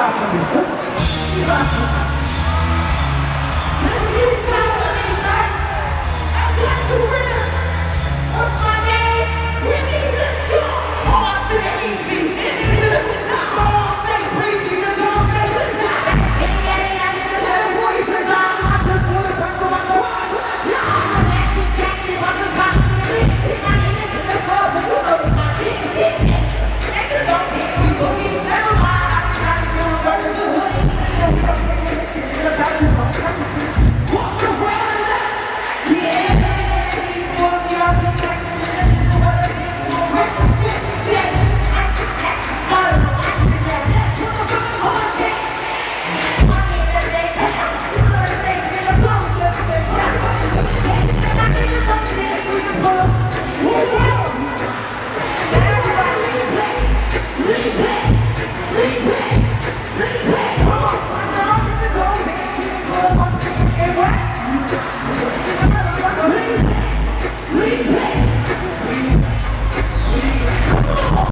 out for me. Let's get down on these nights. I got to win.